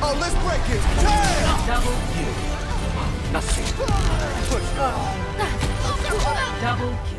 Oh, let's break it. Damn! Double kill. Nothing. Push. Double kill.